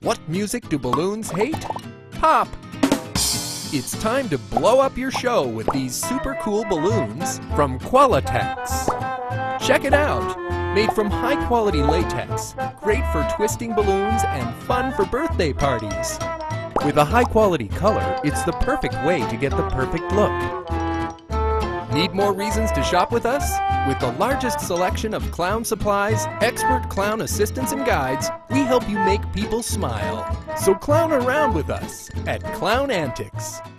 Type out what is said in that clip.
What music do balloons hate? Pop! It's time to blow up your show with these super cool balloons from Qualatex. Check it out! Made from high-quality latex, great for twisting balloons and fun for birthday parties. With a high-quality color, it's the perfect way to get the perfect look. Need more reasons to shop with us? With the largest selection of clown supplies, expert clown assistants and guides, we help you make people smile. So clown around with us at Clown Antics.